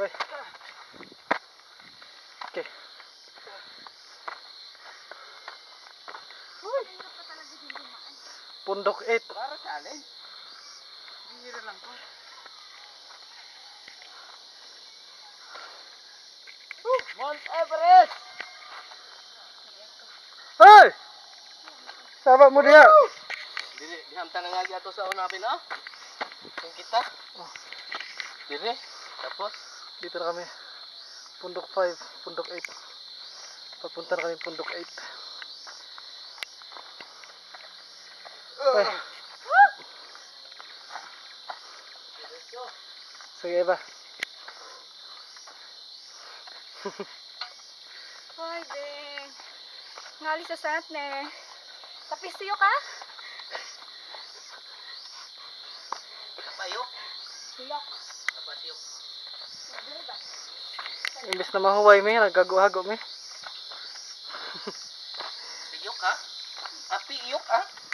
Okay. Okay. Pundok 8. Para challenge. Bihira lang to. Mount Everest! Hey! Sahabat mo dia. Dihamtan na nga dito sa unapin, ah. Yung kita. Oh. Dire. Tapos, Dito na kami. Pundok 5, Pundok 8. Papunta na kami Pundok 8. Okay. Sige, Eva. Hoy, be. Ngali sa sant ne. Tapis tuyo ka? napayok. Tuyok. Napasiyok. Imbis na mahuway mi, naggago-hago mi. Piyok, ha? Piyok, ha?